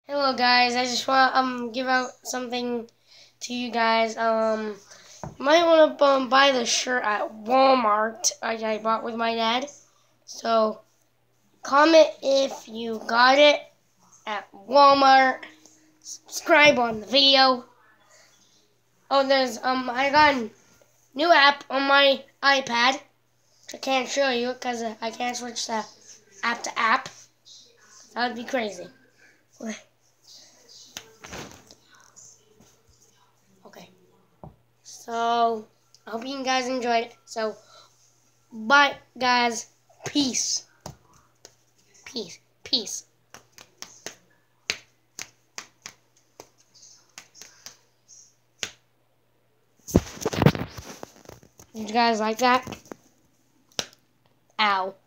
Hello guys, I just want to give out something to you guys. You might want to buy the shirt at Walmart I bought with my dad. So comment if you got it at Walmart. Subscribe on the video. Oh, there's I got a new app on my iPad. I can't show you because I can't switch the app to app. That would be crazy. Okay. So, I hope you guys enjoyed it. So, bye, guys. Peace. Peace. Peace. Did you guys like that? Ow.